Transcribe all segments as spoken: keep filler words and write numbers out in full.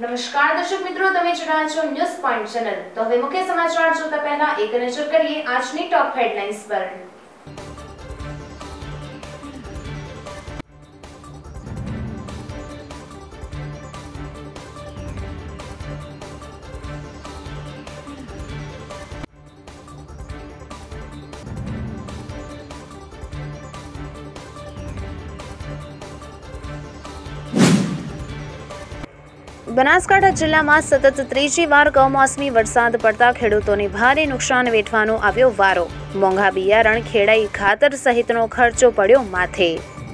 નમસ્કાર દર્શક મિત્રો, તમે જોઈ રહ્યા છો ન્યૂઝ પોઈન્ટ ચેનલ। તો હવે મુખ્ય સમાચાર જોતા પહેલા એક નજર કરીએ આજની ટોપ હેડલાઇન્સ પર। બનાસકાંઠા જિલ્લામાં સતત ત્રીજી વાર કમોસમી વરસાદ પડતા ખેડૂતોને ભારે નુકસાન વેઠવાનો આવ્યો વારો। મોંઘા બિયારણ, ખેડાઈ ખાતર સહિતનો ખર્ચો પડ્યો માથે।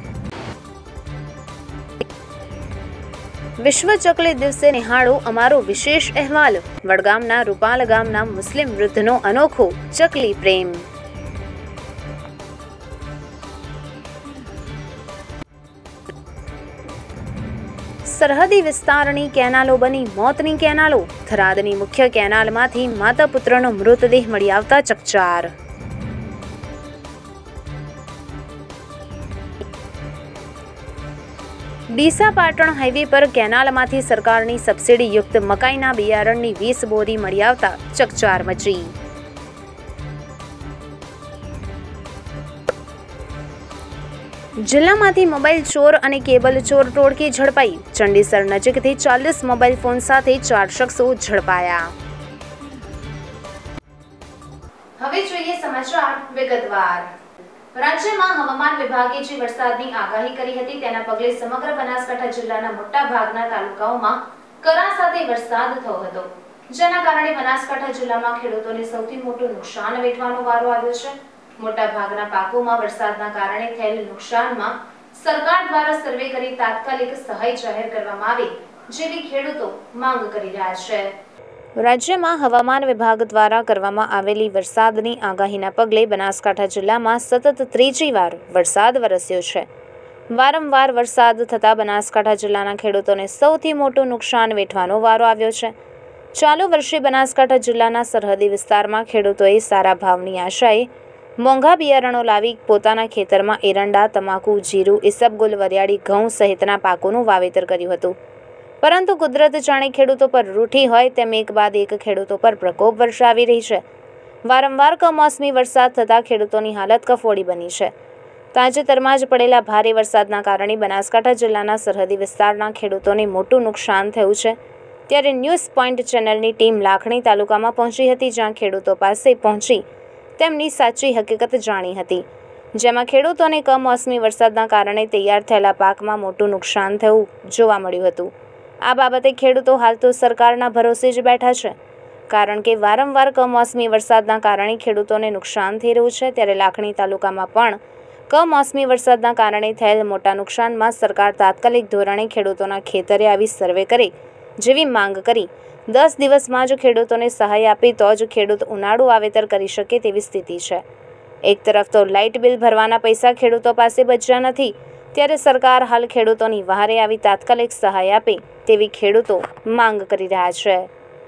વિશ્વ ચકલી દિવસે નિહાળો અમારો વિશેષ અહેવાલ। વડગામના રૂપાલ ગામના મુસ્લિમ વૃદ્ધનો અનોખો ચકલી પ્રેમ। સરહદી વિસ્તારની કેનાલો બની મોતની કેનાલો। થરાદની મુખ્ય કેનાલમાંથી માતા પુત્રનો મૃતદેહ મળી આવતા ચકચાર। ડીસા પાટણ હાઈવે પર કેનાલમાંથી સરકારની સબસિડી યુક્ત મકાઈના બિયારણની વીસ બોરી મળી આવતા ચકચાર મચી। જિલ્લામાંથી મોબાઈલ ચોર અને કેબલ ચોર ટોળકી ઝડપાઈ। ચંડીસર નજીકથી ચાલીસ મોબાઈલ ફોન સાથે ચાર શખ્સો ઝડપાયા। હવે જોઈએ સમાચાર વિગતવાર। રાજ્યમાં હવામાન વિભાગે જે વરસાદની આગાહી કરી હતી તેના પગલે સમગ્ર બનાસકાંઠા જિલ્લાના મોટા ભાગના તાલુકાઓમાં કરા સાથે વરસાદ થયો હતો, જેના કારણે બનાસકાંઠા જિલ્લામાં ખેડૂતોને સૌથી મોટું નુકસાન વેઠવાનો વારો આવ્યો છે। મોટા ભાગના પાકોમાં વરસાદના કારણે થયેલ નુકસાનમાં સરકાર દ્વારા સર્વે કરી તાત્કાલિક સહાય જાહેર કરવામાં આવે જેવી ખેડૂતો માંગ કરી રહ્યા છે। રાજ્યમાં હવામાન વિભાગ દ્વારા કરવામાં આવેલી વરસાદની આગાહીના પગલે બનાસકાંઠા જિલ્લામાં સતત ત્રીજી વાર વરસાદ વરસ્યો છે। વારંવાર વરસાદ થતાં બનાસકાંઠા જિલ્લાના ખેડૂતોને સૌથી મોટું નુકસાન વેઠવાનો વારો આવ્યો છે। ચાલુ વર્ષે બનાસકાંઠા જિલ્લાના સરહદી વિસ્તારમાં ખેડૂતોએ સારા ભાવની આશાએ મોંઘા બિયારણો લાવી પોતાના ખેતરમાં એરંડા, તમાકુ, જીરું, ઈસબગુલ, વરિયાળી, ઘઉં સહિતના પાકોનું વાવેતર કર્યું હતું, પરંતુ કુદરત જાણે ખેડૂતો પર રૂઠી હોય તેમ એક બાદ એક ખેડૂતો પર પ્રકોપ વરસાવી રહી છે। વારંવાર કમોસમી વરસાદ થતાં ખેડૂતોની હાલત કફોડી બની છે। તાજેતરમાં જ પડેલા ભારે વરસાદના કારણે બનાસકાંઠા જિલ્લાના સરહદી વિસ્તારના ખેડૂતોને મોટું નુકસાન થયું છે। ત્યારે ન્યૂઝ પોઈન્ટ ચેનલની ટીમ લાખણી તાલુકામાં પહોંચી હતી, જ્યાં ખેડૂતો પાસે પહોંચી તેમની સાચી હકીકત જાણી હતી, જેમાં ખેડૂતોને કમોસમી વરસાદના કારણે તૈયાર થયેલા પાકમાં મોટું નુકસાન થયું જોવા મળ્યું હતું। આ બાબતે ખેડૂતો હાલ તો સરકારના ભરોસે જ બેઠા છે, કારણ કે વારંવાર કમોસમી વરસાદના કારણે ખેડૂતોને નુકસાન થઈ રહ્યું છે। ત્યારે લાખણી તાલુકામાં પણ કમોસમી વરસાદના કારણે થયેલ મોટા નુકસાનમાં સરકાર તાત્કાલિક ધોરણે ખેડૂતોના ખેતરે આવી સર્વે કરે જેવી માંગ કરી દસ દિવસમાં જ ખેડૂતોને સહાય આપી તો જ ખેડૂત ઉનાળુ વાવેતર કરી શકે તેવી સ્થિતિ છે। એક તરફ તો લાઇટ બિલ ભરવાના પૈસા ખેડૂતો પાસે બચ્યા નથી, ત્યારે સરકાર હાલ ખેડૂતોની વહારે આવી તાત્કાલિક સહાય આપે તેવી ખેડૂતો માંગ કરી રહ્યા છે।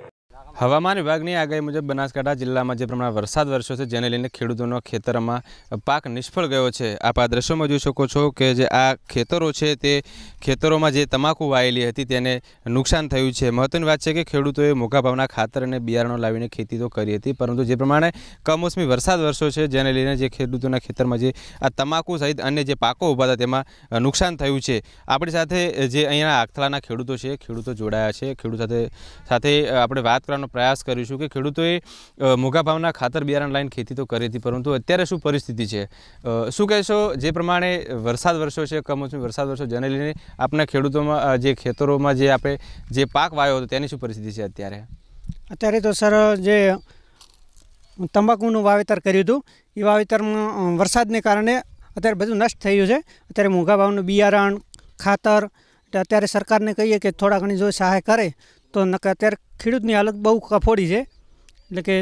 હવામાન વિભાગની આગાહી મુજબ બનાસકાંઠા જિલ્લામાં જે પ્રમાણે વરસાદ વરસ્યો છે, જેને લઈને ખેડૂતોનો ખેતરમાં પાક નિષ્ફળ ગયો છે। આપ આ દ્રશ્યોમાં જોઈ શકો છો કે જે આ ખેતરો છે તે ખેતરોમાં જે તમાકુ વાયેલી હતી તેને નુકસાન થયું છે। મહત્વની વાત છે કે ખેડૂતોએ મોંઘા ભાવના ખાતર અને બિયારણો લાવીને ખેતી તો કરી હતી, પરંતુ જે પ્રમાણે કમોસમી વરસાદ વરસ્યો છે જેને લઈને જે ખેડૂતોના ખેતરમાં જે આ તમાકુ સહિત અન્ય જે પાકો ઊભા હતા તેમાં નુકસાન થયું છે। આપણી સાથે જે અહીંયા આખલાના ખેડૂતો છે, ખેડૂતો જોડાયા છે। ખેડૂત સાથે સાથે આપણે વાત કરવાનો પ્રયાસ કરીશું કે ખેડૂતોએ મોંઘા ભાવના ખાતર બિયારણ લાઈન ખેતી તો કરી હતી, પરંતુ અત્યારે શું પરિસ્થિતિ છે, શું કહેશો? જે પ્રમાણે વરસાદ વરસ્યો છે, કમોસમી વરસાદ વરસ્યો, જેને લઈને આપણા ખેડૂતોમાં જે ખેતરોમાં જે આપણે જે પાક વાવ્યો હતો તેની શું પરિસ્થિતિ છે અત્યારે? અત્યારે તો સર જે તંબાકુનું વાવેતર કર્યું હતું એ વાવેતરમાં વરસાદને કારણે અત્યારે બધું નષ્ટ થયું છે। અત્યારે મોંઘા ભાવનું બિયારણ, ખાતર, અત્યારે સરકારને કહીએ કે થોડા ઘણી જો સહાય કરે તો અત્યારે ખેડૂતની હાલત બહુ કફોડી છે। એટલે કે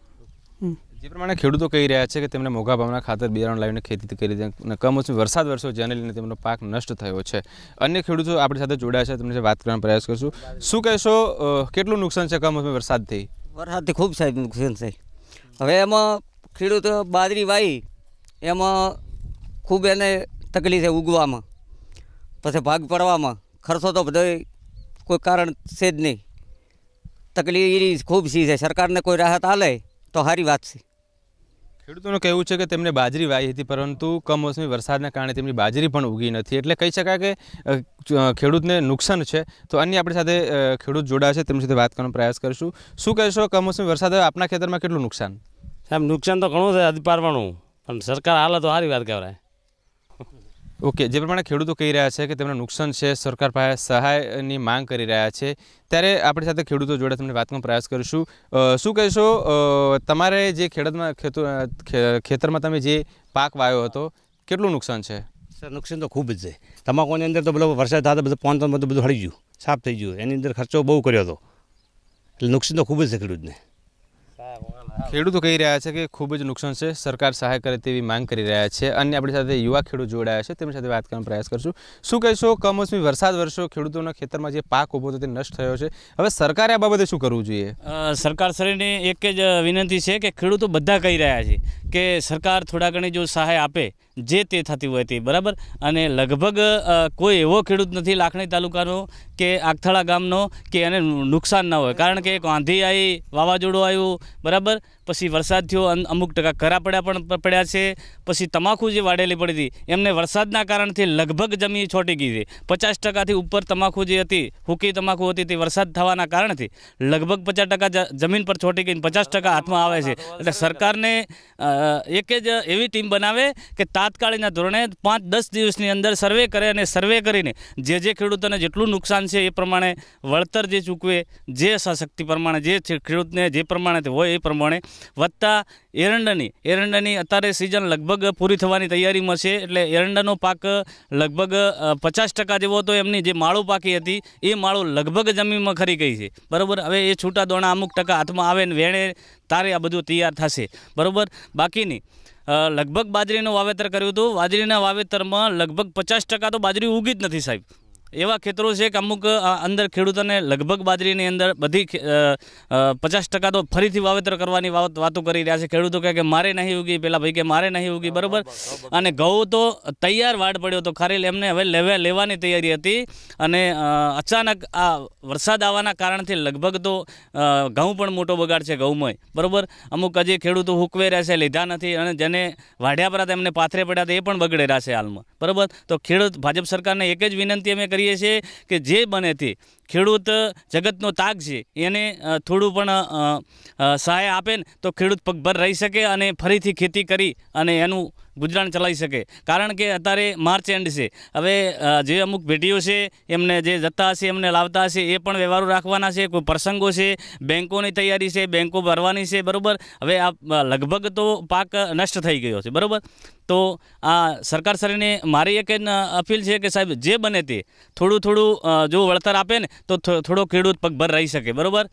જે પ્રમાણે ખેડૂતો કહી રહ્યા છે કે તેમને મોંઘા ભાવના ખાતર બિયારણ લાવીને ખેતી કરી અને કમોસમી વરસાદ વરસ્યો જેને લઈને તેમનો પાક નષ્ટ થયો છે। અન્ય ખેડૂતો આપણી સાથે જોડાયા છે, તેમને વાત કરવાનો પ્રયાસ કરશું। શું કહેશો, કેટલું નુકસાન છે કમોસમી વરસાદથી? વરસાદથી ખૂબ સાહેબ નુકસાન છે। હવે એમાં ખેડૂતો બાજરી વાવી એમાં ખૂબ એને તકલીફ છે ઉગવામાં, પછી ભાગ પડવામાં, ખર્ચો તો બધો कोई कारण से ज नहीं। तकलीफ ए खूब सी है, सरकार ने कोई राहत आले तो सारी बात है। ખેડૂતોનું કહેવું છે કે તેમને બાજરી વાવી હતી, પરંતુ કમોસમી વરસાદના કારણે તેમની બાજરી પણ ઉગી નથી, એટલે કહી શકાય કે ખેડૂતને નુકસાન છે। તો અન્ય આપણી સાથે ખેડૂત જોડાયા છે, તેમની સાથે વાત કરવાનો પ્રયાસ કરીશું। શું કહેશો, કમોસમી વરસાદ આપના ખેતરમાં કેટલું નુકસાન? સાહેબ નુકસાન તો ઘણું છે, હદ પારવાનું, પણ સરકાર હાલે તો સારી વાત કહેવાય। ઓકે, જે પ્રમાણે ખેડૂતો કહી રહ્યા છે કે તેમને નુકસાન છે, સરકાર પાસે સહાયની માંગ કરી રહ્યા છે, ત્યારે આપણી સાથે ખેડૂતો જોડે તમને વાત કરવાનો પ્રયાસ કરીશું। શું કહેશો, તમારે જે ખેડૂતમાં ખેતરમાં તમે જે પાક વાવ્યો હતો કેટલું નુકસાન છે? સર નુકસાન તો ખૂબ જ છે। તમાકુની અંદર તો બધો વરસાદ થતા બધું પોન બધું બધું હળી ગયું, સાફ થઈ ગયું, એની અંદર ખર્ચો બહુ કર્યો હતો, એટલે નુકસાન તો ખૂબ જ છે ખેડૂતને। ખેડૂતો કહી રહ્યા છે કે ખૂબ જ નુકસાન છે, સરકાર સહાય કરે તેવી માંગ કરી રહ્યા છે। અન્ય આપણી સાથે યુવા ખેડૂત જોડાયા છે, તેમની સાથે વાત કરવાનો પ્રયાસ કરશું। શું કહેશો, કમોસમી વરસાદ વરસ્યો, ખેડૂતોના ખેતરમાં જે પાક ઊભો હતો તે નષ્ટ થયો છે, હવે સરકારે આ બાબતે શું કરવું જોઈએ? સરકાર શ્રીની એક જ વિનંતી છે કે ખેડૂતો બધા કહી રહ્યા છે કે સરકાર થોડા ઘણી જો સહાય આપે જે તે થતી હોય તે બરાબર, અને લગભગ કોઈ એવો ખેડૂત નથી લાખણી તાલુકાનો કે આગથાળા ગામનો કે એને નુકસાન ના હોય, કારણ કે એક આંધી આવી, વાવાઝોડું આવ્યું બરાબર, પછી વરસાદ થયો, અમુક ટકા કરા પડ્યા પણ પડ્યા છે, પછી તમાકુ જે વાડેલી પડી હતી એમને વરસાદના કારણથી લગભગ જમીન છોટી ગઈ છે। પચાસ ટકાથી ઉપર તમાકુ જે હતી, હુકી તમાકુ હતી, તે વરસાદ થવાના કારણથી લગભગ પચાસ ટકા જમીન પર છોટી ગઈ, પચાસ ટકા હાથમાં આવે છે। એટલે સરકારને એક જ એવી ટીમ બનાવે કે તાત્કાલિકના ધોરણે પાંચ દસ દિવસની અંદર સર્વે કરે, અને સર્વે કરીને જે જે ખેડૂતોને જેટલું નુકસાન છે એ પ્રમાણે વળતર જે ચૂકવે, જે શક્તિ પ્રમાણે જે ખેડૂતને જે પ્રમાણે હોય એ પ્રમાણે, વત્તા એરંડાની એરંડાની અત્યારે સિઝન લગભગ પૂરી થવાની તૈયારીમાં છે, એટલે એરંડાનો પાક લગભગ પચાસ ટકા જેવો હતો, એમની જે માળું પાકી હતી એ માળું લગભગ જમીનમાં ખરી ગઈ છે બરાબર। હવે એ છૂટા દોણા અમુક ટકા હાથમાં આવે ને વેણે તારે આ બધું તૈયાર થશે બરાબર। બાકીની લગભગ બાજરીનું વાવેતર કર્યું હતું, બાજરીના વાવેતરમાં લગભગ પચાસ ટકા તો બાજરી ઉગી જ નથી સાહેબ। એવા ખેતરો છે કે અમુક અંદર ખેડૂતોને લગભગ બાજરીની અંદર બધી પચાસ ટકા તો ફરીથી વાવેતર કરવાની વાતો કરી રહ્યા છે। ખેડૂતો કહે કે મારે નહીં ઉગી, પેલા ભાઈ કે મારે નહીં ઉગી બરાબર, અને ઘઉં તો તૈયાર વાડ પડ્યો તો ખારેલ એમને હવે લેવા લેવાની તૈયારી હતી, અને અચાનક આ વરસાદ આવવાના કારણથી લગભગ તો ઘઉં પણ મોટો બગાડ છે ઘઉંમાં બરાબર। અમુક હજી ખેડૂતો હુકવે રહ્યા છે, લીધા નથી, અને જેને વાઢ્યા પર એમને પાથરે પડ્યા હતા એ પણ બગડે રહ્યા છે હાલમાં બરાબર। તો ખેડૂત ભાજપ સરકારને એક જ વિનંતી અમે કરીએ છીએ કે જે બને તે ખેડૂત જગતનો તાગ છે એને થોડું પણ સહાય આપે ને તો ખેડૂત પગભર રહી શકે અને ફરીથી ખેતી કરી અને એનું ગુજરાન ચલાવી શકે। કારણ કે અત્યારે માર્ચ એન્ડ છે, હવે જે અમુક પેઢીઓ છે એમને જે જતા હશે એમને લાવતા હશે એ પણ વ્યવહારો રાખવાના છે, કોઈ પ્રસંગો છે, બેંકોની તૈયારી છે, બેંકો ભરવાની છે બરાબર। હવે આ લગભગ તો પાક નષ્ટ થઈ ગયો છે બરાબર। તો આ સરકાર શ્રીને મારી એક અપીલ છે કે સાહેબ જે બને તે થોડું થોડું જો વળતર આપે ને તો થોડો ખેડૂત પગભર રહી શકે બરાબર।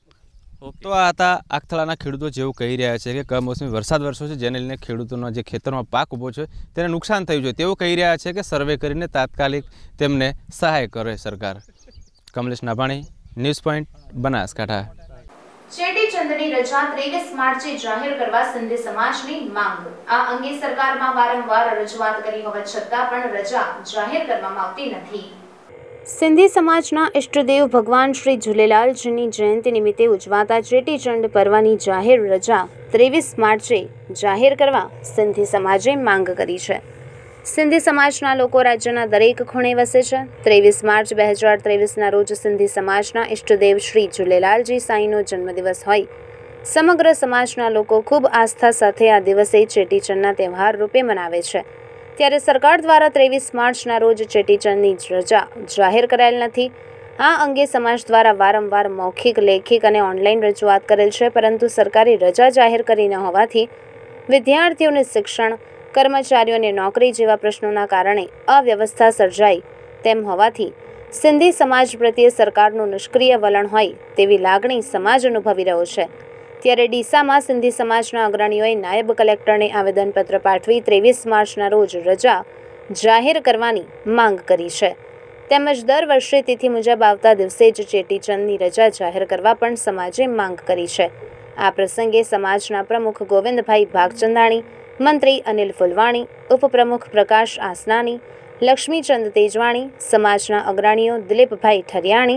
તો આ હતા આગથળાના ખેડૂતો જેવું કહી રહ્યા છે કે કમોસમી વરસાદ વરસ્યો છે, જેને લઈને ખેડૂતોનો જે ખેતરમાં પાક ઊભો છે તેને નુકસાન થયું છે, તેવું કહી રહ્યા છે કે સર્વે કરીને તાત્કાલિક તેમને સહાય કરે સરકાર। Kamlesh Nabhani, news point, Banaskantha. ચેટીચંદની રજા ત્રેવીસ માર્ચે જાહેર કરવા સિંધી સમાજની માંગ। આ અંગે સરકારમાં વારંવાર રજૂઆત કરી હોવા છતાં પણ રજા જાહેર કરવામાં આવતી નથી। સિંધી સમાજના ઇષ્ટદેવ ભગવાન શ્રી ઝૂલેલાલજીની જયંતિ નિમિત્તે ઉજવાતા ચેટીચંડ પર્વની જાહેર રજા ત્રેવીસ માર્ચે જાહેર કરવા સિંધી સમાજે માંગ કરી છે। સિંધી સમાજના લોકો રાજ્યના દરેક ખૂણે વસે છે। ત્રેવીસ માર્ચ બે હજાર ત્રેવીસના રોજ સિંધી સમાજના ઇષ્ટદેવ શ્રી ઝૂલેલાલજી સાંઈનો જન્મદિવસ હોય સમગ્ર સમાજના લોકો ખૂબ આસ્થા સાથે આ દિવસે ચેટીચંડના તહેવાર રૂપે મનાવે છે। ત્યારે સરકાર દ્વારા ત્રેવીસ માર્ચના રોજ ચેટીચંડની રજા જાહેર કરાયેલ નથી। આ અંગે સમાજ દ્વારા વારંવાર મૌખિક, લેખિક અને ઓનલાઈન રજૂઆત કરેલ છે, પરંતુ સરકારે રજા જાહેર કરી ન હોવાથી વિદ્યાર્થીઓને શિક્ષણ, કર્મચારીઓને નોકરી જેવા પ્રશ્નોના કારણે અવ્યવસ્થા સર્જાઈ તેમ હોવાથી સિંધી સમાજ પ્રત્યે સરકારનું નિષ્ક્રિય વલણ હોય તેવી લાગણી સમાજ અનુભવી રહ્યો છે। ત્યારે ડીસામાં સિંધી સમાજના અગ્રણીઓએ નાયબ કલેક્ટરને આવેદનપત્ર પાઠવી ત્રેવીસ માર્ચના રોજ રજા જાહેર કરવાની માંગ કરી છે, તેમજ દર વર્ષે તિથિ મુજબ આવતા દિવસે જ ચેટીચંદની રજા જાહેર કરવા પણ સમાજે માંગ કરી છે। આ પ્રસંગે સમાજના પ્રમુખ ગોવિંદભાઈ ભાગચંદાણી, મંત્રી અનિલ ફુલવાણી, ઉપપ્રમુખ પ્રકાશ આસનાની, લક્ષ્મીચંદ તેજવાણી, સમાજના અગ્રણીઓ દિલીપભાઈ ઠરિયાણી,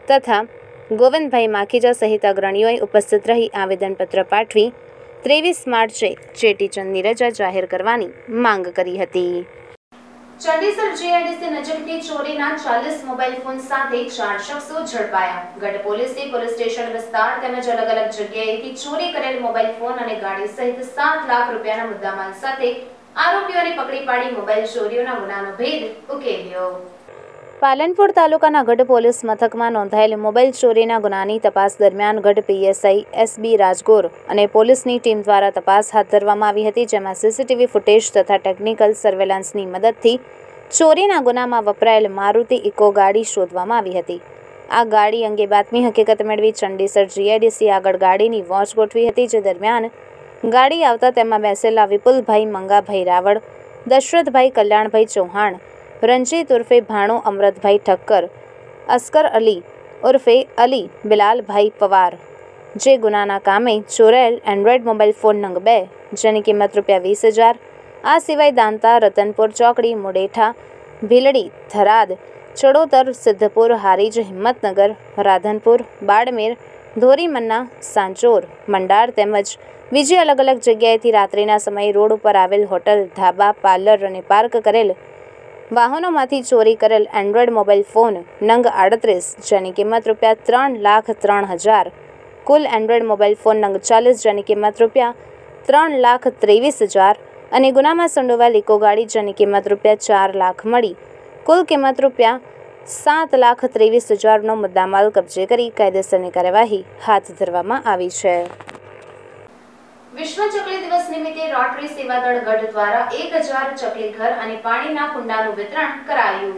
તથા ગોવિંદભાઈ માખીજા સહિત અગ્રણીઓએ ઉપસ્થિત રહી આવેદનપત્ર પાઠવી ત્રેવીસ માર્ચે ચેટીચંદની રજા જાહેર કરવાની માંગ કરી હતી. ચંડીસર જીઆઈડીસી નજીકથી ચોરીના ચાલીસ મોબાઈલ ફોન સાથે ચાર શખ્સો ઝડપાયા. ગઢ પોલીસે પોલીસ સ્ટેશન વિસ્તાર તેમજ અલગ અલગ જગ્યાએથી ચોરી કરેલ મોબાઈલ ફોન અને ગાડી સહિત સાત લાખ રૂપિયાના મુદ્દામાલ સાથે આરોપીઓને પકડી પાડી મોબાઈલ ચોરીઓના ગુનાનો ભેદ ઉકેલ્યો. પાલનપુર તાલુકાના ગઢ પોલીસ મથકમાં નોંધાયેલ મોબાઈલ ચોરીના ગુનાની તપાસ દરમિયાન ગઢ પીએસઆઈ એસબી રાજગોર અને પોલીસની ટીમ દ્વારા તપાસ હાથ ધરવામાં આવી હતી, જેમાં સીસીટીવી ફૂટેજ તથા ટેકનિકલ સર્વેલન્સની મદદથી ચોરીના ગુનામાં વપરાયેલ મારુતિ ઇકો ગાડી શોધવામાં આવી હતી. આ ગાડી અંગે બાતમી હકીકત મેળવી ચંડીસર જીઆઈડીસી આગળ ગાડીની વોચ ગોઠવી હતી, જે દરમિયાન ગાડી આવતા તેમાં બેસેલા વિપુલભાઈ મંગાભાઈ રાવળ, દશરથભાઈ કલ્યાણભાઈ ચૌહાણ, રંજીત ઉર્ફે ભાણો અમરતભાઈ ઠક્કર, અસ્કર અલી ઉર્ફે અલી બિલાલભાઈ પવાર, જે ગુનાના કામે ચોરાયેલ એન્ડ્રોઈડ મોબાઈલ ફોન નંગ બે જેની કિંમત રૂપિયા વીસ હજાર, આ સિવાય દાંતા, રતનપુર ચોકડી, મુડેઠા, ભીલડી, થરાદ, ચડોતર, સિદ્ધપુર, હારીજ, હિંમતનગર, રાધનપુર, બાડમેર, ધોરીમન્ના, સાંચોર, મંડાર તેમજ બીજી અલગ અલગ જગ્યાએથી રાત્રિના સમયે રોડ ઉપર આવેલ હોટલ, ધાબા, પાર્લર અને પાર્ક કરેલ વાહનોમાંથી ચોરી કરેલ એન્ડ્રોઈડ મોબાઈલ ફોન નંગ આડત્રીસ જેની કિંમત રૂપિયા ત્રણ લાખ ત્રણ હજાર, કુલ એન્ડ્રોઈડ મોબાઈલ ફોન નંગ ચાલીસ જેની કિંમત રૂપિયા ત્રણ લાખ ત્રેવીસ હજાર અને ગુનામાં સંડોવાયેલ ઇકો ગાડી જેની કિંમત રૂપિયા ચાર લાખ મળી કુલ કિંમત રૂપિયા સાત લાખ ત્રેવીસ હજારનો મુદ્દામાલ કબજે કરી કાયદેસરની કાર્યવાહી હાથ ધરવામાં આવી છે. વિશ્વ ચકલી દિવસ નિમિત્તે રોટરી સેવાદળ ગઢ દ્વારા એક હજાર ચકલી ઘર અને પાણીના કુંડાનું વિતરણ કરાયું.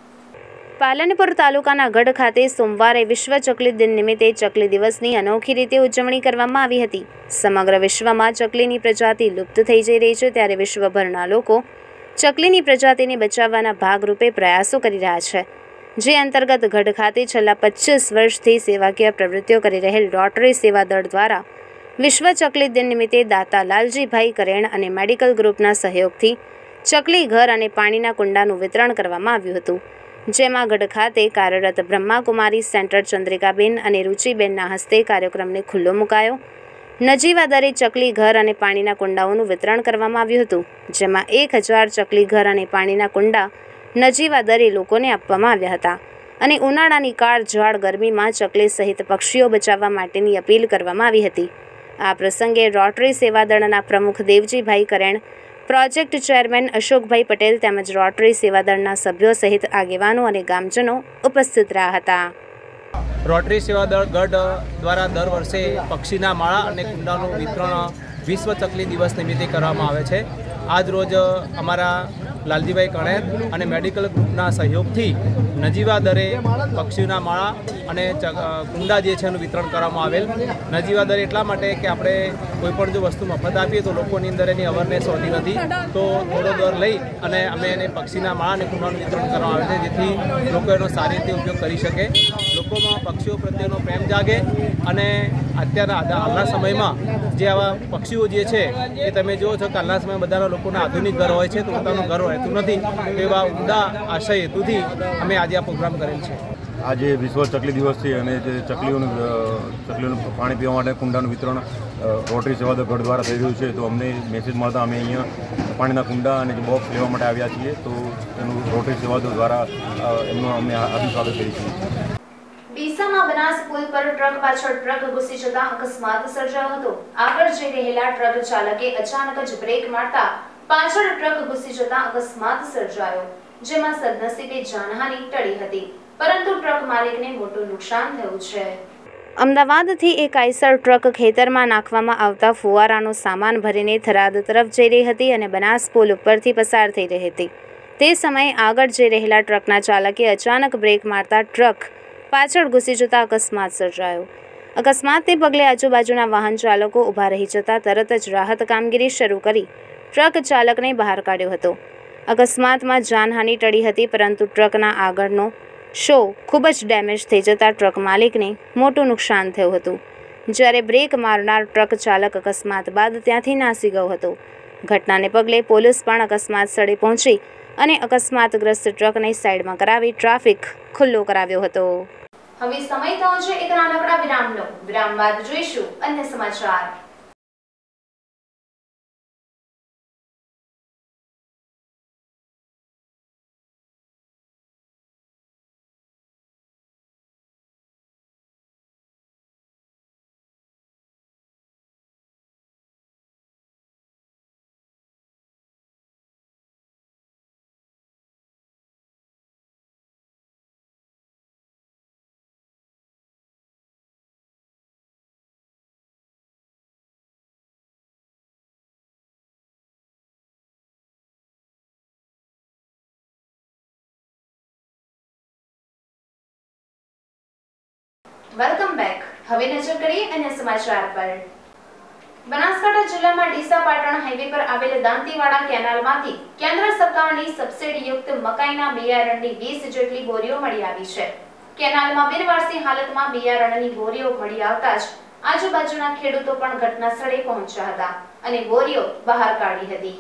પાલનપુર તાલુકાના ગઢ ખાતે સોમવારે વિશ્વ ચકલી દિન નિમિત્તે ચકલી દિવસની અનોખી રીતે ઉજવણી કરવામાં આવી હતી. સમગ્ર વિશ્વમાં ચકલીની પ્રજાતિ લુપ્ત થઈ જઈ રહી છે, ત્યારે વિશ્વભરના લોકો ચકલીની પ્રજાતિને બચાવવાના ભાગરૂપે પ્રયાસો કરી રહ્યા છે, જે અંતર્ગત ગઢ ખાતે છેલ્લા પચીસ વર્ષથી સેવાકીય પ્રવૃત્તિઓ કરી રહેલ રોટરી સેવાદળ દ્વારા વિશ્વ ચકલી દિન નિમિત્તે દાતા લાલજીભાઈ કરેણ અને મેડિકલ ગ્રુપના સહયોગથી ચકલી ઘર અને પાણીના કુંડાનું વિતરણ કરવામાં આવ્યું હતું, જેમાં ગઢ ખાતે કાર્યરત બ્રહ્માકુમારી સેન્ટર ચંદ્રિકાબેન અને રુચિબેનના હસ્તે કાર્યક્રમને ખુલ્લો મુકાયો. નજીવા દરે ચકલી ઘર અને પાણીના કુંડાઓનું વિતરણ કરવામાં આવ્યું હતું, જેમાં એક હજાર ચકલી ઘર અને પાણીના કુંડા નજીવા દરે લોકોને આપવામાં આવ્યા હતા અને ઉનાળાની કાળઝાળ ગરમીમાં ચકલી સહિત પક્ષીઓ બચાવવા માટેની અપીલ કરવામાં આવી હતી. આ પ્રસંગે રોટરી સેવાદળના પ્રમુખ દેવજીભાઈ કરેણ, પ્રોજેક્ટ ચેરમેન અશોકભાઈ પટેલ તેમજ રોટરી સેવાદળના સભ્યો સહિત આગેવાનો અને ગામજનો ઉપસ્થિત રહ્યા હતા. રોટરી સેવાદળ ગઢ દ્વારા દર વર્ષે પક્ષીના માળા અને કુંડાનું વિતરણ વિશ્વ ચકલી દિવસ નિમિત્તે કરવામાં આવે છે. આજ રોજ અમારા લાલજીભાઈ કણેર અને મેડિકલ ગ્રુપના સહયોગથી નજીવા દરે પક્ષીઓના માળા અને કુંડા જે છે એનું વિતરણ કરવામાં આવેલ. નજીવા દરે એટલા માટે કે આપણે કોઈપણ જો વસ્તુ મફત આપીએ તો લોકોની અંદર એની અવેરનેસ હોતી નથી, તો થોડો દર લઈ અને અમે એને પક્ષીના માળા અને કુંડાનું વિતરણ કરવામાં આવે છે, જેથી લોકો એનો સારી રીતે ઉપયોગ કરી શકે, લોકોમાં પક્ષીઓ પ્રત્યેનો પ્રેમ જાગે અને અત્યારના હાલના સમયમાં જે આવા પક્ષીઓ જે છે એ તમે જુઓ છો કે હાલના સમયમાં બધાના લોકોના આધુનિક ઘર હોય છે, તો પોતાનું ઘર રહેતું નથી, એવા ઉમદા આશય હેતુથી અમે આજે આ પ્રોગ્રામ કરેલ છે. આજે વિશ્વ ચકલી દિવસ છે અને જે ચકલીઓનું ચકલીઓનું પાણી પીવા માટે કુંડાનું વિતરણ રોટરી સેવાદળ ગઢ દ્વારા થઈ રહ્યું છે, તો અમને મેસેજ મળતા અમે અહીંયા પાણીના કુંડા અને જે બોક્સ લેવા માટે આવ્યા છીએ, તો એનું રોટરી સેવાદળ દ્વારા એમનું અમે આદિ સ્વાગત કરીએ છીએ. ડીસામાં બનાસ પુલ પર ટ્રક પાછળ ટ્રક ઘૂસી જતા અકસ્માત સર્જાયો હતો. આગળ જઈ રહેલા ટ્રક ચાલકે અચાનક જ બ્રેક મારતા પાછળ ટ્રક ઘૂસી જતા અકસ્માત સર્જાયો, જેમાં સદનસીબે જાનહાનિ ટળી હતી, પરંતુ ટ્રક માલિકને મોટું નુકસાન થયું છે. અમદાવાદથી એક આઈસર ટ્રક ખેતરમાં નાખવામાં આવતા ફુવારાનો સામાન ભરીને થરાદ તરફ જઈ રહી હતી અને બનાસ પુલ ઉપરથી પસાર થઈ રહી હતી. તે સમયે આગળ જઈ રહેલા ટ્રકના ચાલકે અચાનક બ્રેક મારતા ટ્રક પાછળ ઘૂસી જતા અકસ્માત સર્જાયો. અકસ્માતને પગલે આજુબાજુના વાહન ચાલકો ઊભા રહી જતા તરત જ રાહત કામગીરી શરૂ કરી ટ્રક ચાલકને બહાર કાઢ્યો હતો. અકસ્માતમાં જાનહાનિ ટળી હતી, પરંતુ ટ્રકના આગળનો શો ખૂબ જ ડેમેજ થઈ જતા ટ્રક માલિકને મોટું નુકસાન થયું હતું, જ્યારે બ્રેક મારનાર ટ્રક ચાલક અકસ્માત બાદ ત્યાંથી નાસી ગયો હતો. ઘટનાને પગલે પોલીસ પણ અકસ્માત સ્થળે પહોંચી અને અકસ્માતગ્રસ્ત ટ્રકને સાઈડમાં કરાવી ટ્રાફિક ખુલ્લો કરાવ્યો હતો. હવે સમય થયો છે એક નાનકડા વિરામનો. વિરામ બાદ જોઈશું અન્ય સમાચાર. Welcome back. હવે નજર કરીએ અન્ય સમાચાર પર. બનાસકાંઠા જિલ્લામાં ડીસા પાટણ હાઈવે પર આવેલ દાંતીવાડા કેનાલમાંથી કેન્દ્ર સરકારની સબસિડીયુક્ત મકાઈના બિયારણની વીસ જેટલી બોરીઓ મળી આવી છે. કેનાલમાં બિનવારસી હાલતમાં બિયારણની બોરીઓ મળી આવતા જ આજુબાજુના ખેડૂતો પણ ઘટના સ્થળે પહોંચ્યા હતા અને બોરીઓ બહાર કાઢી હતી.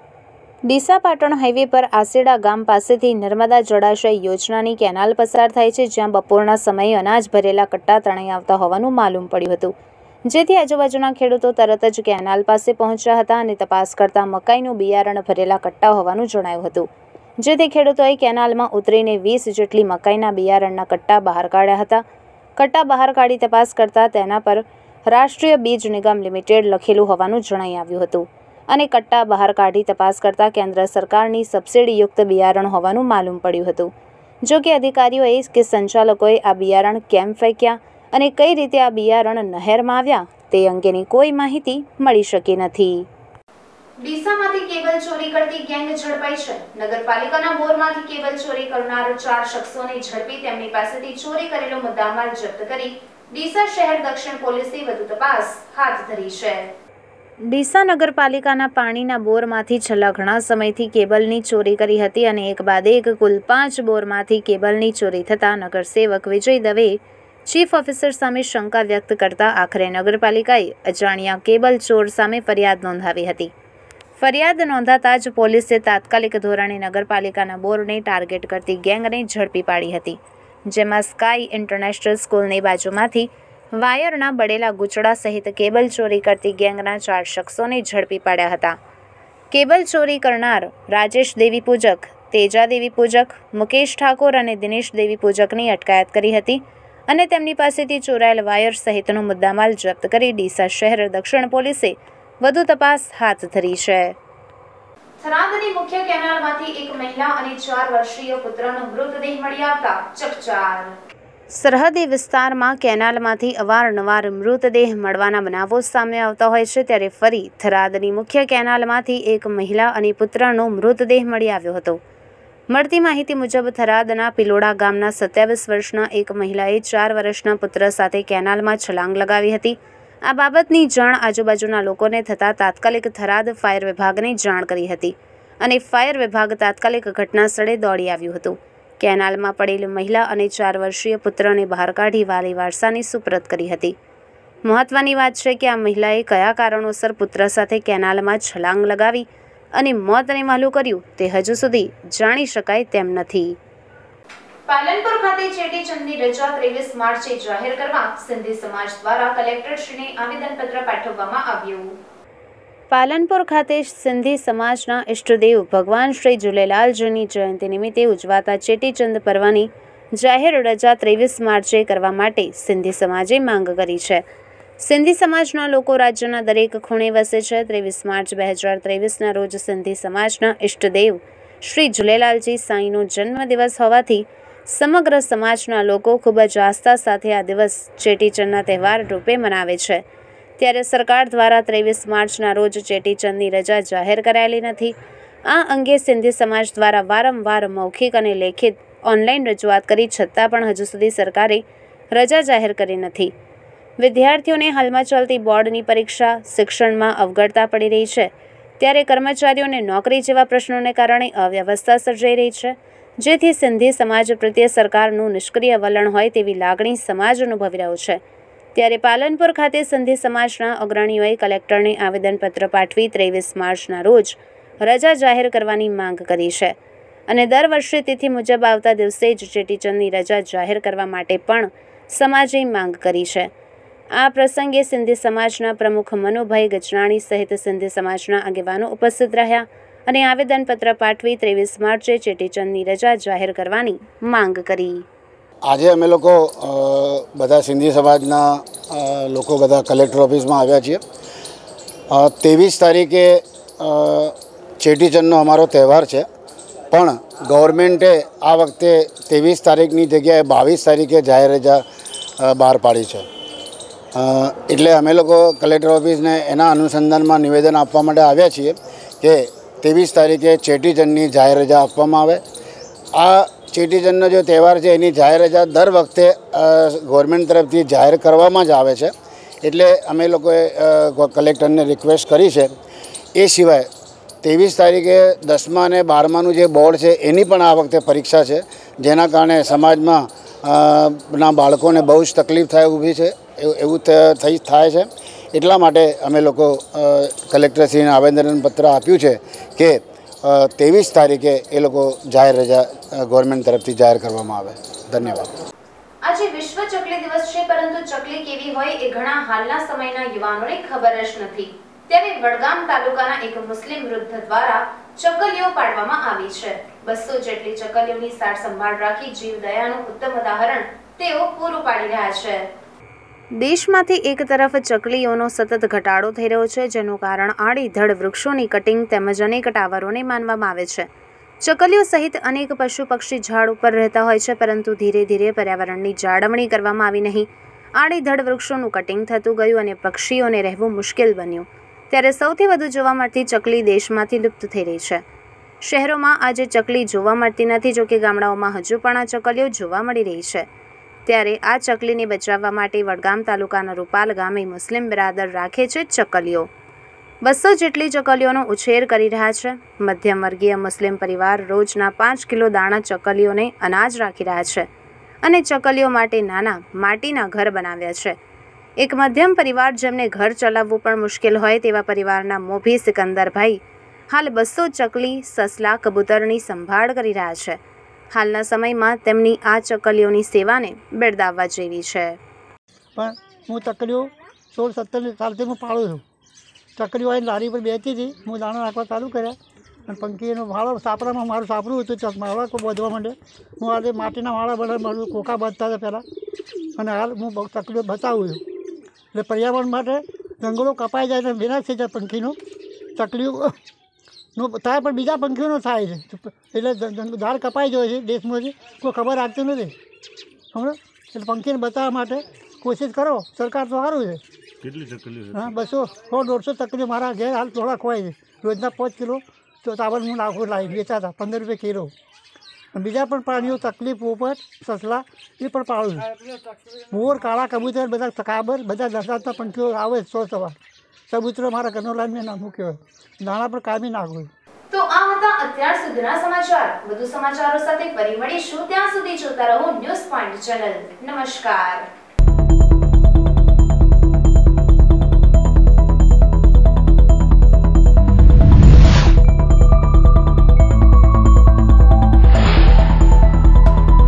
ડીસા પાટણ હાઈવે પર આસેડા ગામ પાસેથી નર્મદા જળાશય યોજનાની કેનાલ પસાર થાય છે, જ્યાં બપોરના સમયે અનાજ ભરેલા કટ્ટા તણાઈ આવતા હોવાનું માલુમ પડ્યું હતું, જેથી આજુબાજુના ખેડૂતો તરત જ કેનાલ પાસે પહોંચ્યા હતા અને તપાસ કરતા મકાઈનું બિયારણ ભરેલા કટ્ટા હોવાનું જણાયું હતું, જેથી ખેડૂતોએ કેનાલમાં ઉતરીને વીસ જેટલી મકાઈના બિયારણના કટ્ટા બહાર કાઢ્યા હતા. કટ્ટા બહાર કાઢી તપાસ કરતા તેના પર રાષ્ટ્રીય બીજ નિગમ લિમિટેડ લખેલું હોવાનું જણાઈ આવ્યું હતું અને કટ્ટા બહાર કાઢી તપાસ કરતા કેન્દ્ર સરકારની સબસિડીયુક્ત બિયારણ હોવાનું માલુમ પડ્યું હતું. જો કે અધિકારીઓએ કે સંચાલકોએ આ બિયારણ કેમ ફેંક્યા અને કઈ રીતે આ બિયારણ નહેરમાં આવ્યા તે અંગેની કોઈ માહિતી મળી શકી નથી. ડીસામાંથી કેબલ ચોરી કરતી ગેંગ ઝડપાઈ છે. નગરપાલિકાના બોરમાંથી કેબલ ચોરી કરનાર ચાર શખ્સોને ઝડપી તેમની પાસેથી ચોરી કરેલો મુદ્દામાલ જપ્ત કરી ડીસા શહેર દક્ષિણ પોલીસે વધુ તપાસ હાથ ધરી છે. ડીસા નગરપાલિકાના પાણીના બોરમાંથી છેલ્લા ઘણા સમયથી કેબલની ચોરી કરી હતી અને એક બાદ એક કુલ પાંચ બોરમાંથી કેબલની ચોરી થતાં નગરસેવક વિજય દવેએ ચીફ ઓફિસર સામે શંકા વ્યક્ત કરતા આખરે નગરપાલિકાએ અજાણ્યા કેબલ ચોર સામે ફરિયાદ નોંધાવી હતી. ફરિયાદ નોંધાતા જ પોલીસે તાત્કાલિક ધોરણે નગરપાલિકાના બોરને ટાર્ગેટ કરતી ગેંગને ઝડપી પાડી હતી, જેમાં સ્કાય ઇન્ટરનેશનલ સ્કૂલની બાજુમાંથી વાયરના બળેલા ગુચડા સહિત કેબલ ચોરી કરતી ગેંગના ચાર શખ્સોને ઝડપી પાડ્યા હતા. કેબલ ચોરી કરનાર રાજેશ દેવી પૂજક, તેજા દેવી પૂજક, મુકેશ ઠાકોર અને દિનેશ દેવી પૂજકની અટકાયત કરી હતી અને તેમની પાસેથી ચોરાયેલ વાયર સહિતનો મુદ્દામાલ જપ્ત કરી ડીસા શહેર દક્ષિણ પોલીસે વધુ તપાસ હાથ ધરી છે. થરાદની મુખ્ય કેનાલમાંથી એક મહિલા અને ચાર વર્ષીય પુત્રનો મૃતદેહ મળી આવતા ચકચાર. સરહદી વિસ્તારમાં કેનાલમાંથી અવારનવાર મૃતદેહ મળવાના બનાવો સામે આવતા હોય છે, ત્યારે ફરી થરાદની મુખ્ય કેનાલમાંથી એક મહિલા અને પુત્રનો મૃતદેહ મળી આવ્યો હતો. મળતી માહિતી મુજબ થરાદના પિલોડા ગામના સત્યાવીસ વર્ષના એક મહિલાએ ચાર વર્ષના પુત્ર સાથે કેનાલમાં છલાંગ લગાવી હતી. આ બાબતની જાણ આજુબાજુના લોકોને થતાં તાત્કાલિક થરાદ ફાયર વિભાગને જાણ કરી હતી અને ફાયર વિભાગ તાત્કાલિક ઘટના સ્થળે દોડી આવ્યું હતું. કેનાલમાં પડેલ મહિલા અને ચાર વર્ષીય પુત્રને બહાર કાઢી વાલી વારસાની સુપ્રત કરી હતી. મહત્વની વાત છે કે આ મહિલાએ કયા કારણોસર પુત્ર સાથે કેનાલમાં છલાંગ લગાવી અને મોતને વહાલું કર્યું તે હજુ સુધી જાણી શકાય તેમ નથી. પાલનપુર ખાતે ચેટીચંદની રજા ત્રેવીસ માર્ચે જાહેર કરવા સિંધી સમાજ દ્વારા કલેક્ટરશ્રીને આવેદનપત્ર પાઠવવામાં આવ્યું. પાલનપુર ખાતે સિંધી સમાજના ઇષ્ટદેવ ભગવાન શ્રી ઝૂલેલાલજીની જયંતિ નિમિત્તે ઉજવાતા ચેટીચંદ પર્વની જાહેર રજા ત્રેવીસ માર્ચે કરવા માટે સિંધી સમાજે માંગ કરી છે. સિંધી સમાજના લોકો રાજ્યના દરેક ખૂણે વસે છે. ત્રેવીસ માર્ચ બે હજાર ત્રેવીસના રોજ સિંધી સમાજના ઇષ્ટદેવ શ્રી ઝૂલેલાલજી સાંઈનો જન્મદિવસ હોવાથી સમગ્ર સમાજના લોકો ખૂબ જ આસ્થા સાથે આ દિવસ ચેટીચંદના તહેવાર રૂપે મનાવે છે. ત્યારે સરકાર દ્વારા ત્રેવીસ માર્ચના રોજ ચેટીચંદની રજા જાહેર કરાયેલી નથી. આ અંગે સિંધી સમાજ દ્વારા વારંવાર મૌખિક અને લેખિત ઓનલાઈન રજૂઆત કરી છતાં પણ હજુ સુધી સરકારે રજા જાહેર કરી નથી. વિદ્યાર્થીઓને હાલમાં ચાલતી બોર્ડની પરીક્ષા શિક્ષણમાં અવગડતા પડી રહી છે, ત્યારે કર્મચારીઓને નોકરી જેવા પ્રશ્નોને કારણે અવ્યવસ્થા સર્જાઈ રહી છે, જેથી સિંધી સમાજ પ્રત્યે સરકારનું નિષ્ક્રિય વલણ હોય તેવી લાગણી સમાજ અનુભવી રહ્યો છે. ત્યારે પાલનપુર ખાતે સિંધી સમાજના અગ્રણીઓએ કલેક્ટરને આવેદનપત્ર પાઠવી ત્રેવીસ માર્ચના રોજ રજા જાહેર કરવાની માંગ કરી છે અને દર વર્ષે તિથિ મુજબ આવતા દિવસે જ ચેટીચંદની રજા જાહેર કરવા માટે પણ સમાજે માંગ કરી છે। આ પ્રસંગે સિંધી સમાજના પ્રમુખ મનુભાઈ ગજરાણી સહિત સિંધી સમાજના આગેવાનો ઉપસ્થિત રહ્યા અને આવેદનપત્ર પાઠવી ત્રેવીસ માર્ચે ચેટીચંદની રજા જાહેર કરવાની માંગ કરી। આજે અમે લોકો બધા સિંધી સમાજના લોકો બધા કલેક્ટર ઓફિસમાં આવ્યા છીએ। ત્રેવીસ તારીખે ચેટીચંદનો અમારો તહેવાર છે, પણ ગવર્મેન્ટે આ વખતે ત્રેવીસ તારીખની જગ્યાએ બાવીસ તારીખે જાહેર રજા બહાર પાડી છે। એટલે અમે લોકો કલેક્ટર ઓફિસને એના અનુસંધાનમાં નિવેદન આપવા માટે આવ્યા છીએ કે ત્રેવીસ તારીખે ચેટીચંદની જાહેર રજા આપવામાં આવે। આ ચેટીચંદનો જે તહેવાર છે એની જાહેર રજા દર વખતે ગવર્મેન્ટ તરફથી જાહેર કરવામાં જ આવે છે, એટલે અમે લોકોએ કલેક્ટરને રિક્વેસ્ટ કરી છે। એ સિવાય ત્રેવીસ તારીખે દસમા અને બારમાનું જે બોર્ડ છે એની પણ આ વખતે પરીક્ષા છે, જેના કારણે સમાજમાં ના બાળકોને બહુ જ તકલીફ થાય ઊભી છે, એવું થઈ થાય છે। એટલા માટે અમે લોકો કલેક્ટરશ્રીને આવેદનપત્ર આપ્યું છે કે ત્રેવીસ તારીખે એ લોકો જાહેર રજા ગવર્મેન્ટ તરફથી જાહેર કરવામાં આવે। ધન્યવાદ। આજે વિશ્વ ચકલી દિવસ છે, પરંતુ ચકલી કેવી હોય એ ઘણા હાલના સમયના યુવાનોને ખબર જ નથી। ત્યારે વડગામ તાલુકાના એક મુસ્લિમ વૃદ્ધ દ્વારા ચકલીઓ પાડવામાં આવી છે। બસો જેટલી ચકલીઓની સાર સંભાળ રાખી જીવ દયાનું ઉત્તમ ઉદાહરણ તેઓ પૂરું પાડી રહ્યા છે। દેશમાંથી એક તરફ ચકલીઓનો સતત ઘટાડો થઈ રહ્યો છે, જેનું કારણ આડીધડ વૃક્ષોની કટિંગ તેમજ અનેક ટાવરોને માનવામાં આવે છે। ચકલીઓ સહિત અનેક પશુ પક્ષી ઝાડ ઉપર રહેતા હોય છે, પરંતુ ધીરે ધીરે પર્યાવરણની જાળવણી કરવામાં આવી નહીં। આડીધડ વૃક્ષોનું કટિંગ થતું ગયું અને પક્ષીઓને રહેવું મુશ્કેલ બન્યું। ત્યારે સૌથી વધુ જોવા મળતી ચકલી દેશમાંથી લુપ્ત થઈ રહી છે। શહેરોમાં આજે ચકલી જોવા મળતી નથી, જોકે ગામડાઓમાં હજુ પણ આ ચકલીઓ જોવા મળી રહી છે। ત્યારે આ ચકલીને બચાવવા માટે વડગામ તાલુકાના રૂપાલ ગામે મુસ્લિમ બિરાદર રાખે છે ચકલીઓ। બસો જેટલી ચકલીઓનો ઉછેર કરી રહ્યા છે। મધ્યમ વર્ગીય મુસ્લિમ પરિવાર રોજના પાંચ કિલો દાણા ચકલીઓને અનાજ રાખી રહ્યા છે અને ચકલીઓ માટે નાના માટીના ઘર બનાવ્યા છે। એક મધ્યમ પરિવાર જેમને ઘર ચલાવવું પણ મુશ્કેલ હોય તેવા પરિવારના મોભી સિકંદરભાઈ હાલ બસો ચકલી સસલા કબૂતરની સંભાળ કરી રહ્યા છે। હાલના સમયમાં તેમની આ ચકલીઓની સેવાને બિરદાવવા જેવી છે। પણ હું ચકલીઓ સોળ સત્તર સાલથી હું પાળું છું। ચકલીઓ આવીને લારી પર બેસતી હતી, હું દાણા નાખવા ચાલુ કર્યા અને પંખીનો વાળો સાપરામાં મારું સાપરું હતું, માળા બાંધવા માંડે। હું આજે માટીના વાળા બનાવી મારું કોકા બાંધતા હતા પહેલાં, અને હાલ હું બહુ ચકલીઓ બચાવું છું। એટલે પર્યાવરણ માટે જંગલો કપાઈ જાય તો વિનાશ થઈ જાય પંખીનો, ચકલીઓ નો થાય પણ બીજા પંખીઓનો થાય છે, એટલે ઝાડ કપાઈ જાય છે દેશમાંથી, કોઈ ખબર રાખતી નથી, સમજો। એટલે પંખીને બચાવવા માટે કોશિશ કરો, સરકાર તો સારું છે। કેટલી ચકલીઓ? હા, બસો સો દોઢસો ચકલીઓ મારા ઘેર હાલ થોડા ખોવાય છે। રોજના પાંચ કિલો તો ચાવલ હું નાખું લાવી વેચાતા પંદર રૂપિયા કિલો। બીજા પણ પ્રાણીઓ ચકલી, પોપટ, સસલા એ પણ પાળું છું। મોર, કાળા કબૂતર, બધા કાબર, બધા દસાતના પંખીઓ આવે સો સવાર। કબૂતરો મારા ઘરનો લાઈન મેં ના મૂક્યો, દાણા પણ કામી નાખું। તો આ હતા અત્યાર સુધીના સમાચાર। વધુ સમાચારો સાથે ફરી મળીશું, ત્યાં સુધી જોતા રહો ન્યૂઝ પોઈન્ટ ચેનલ। નમસ્કાર।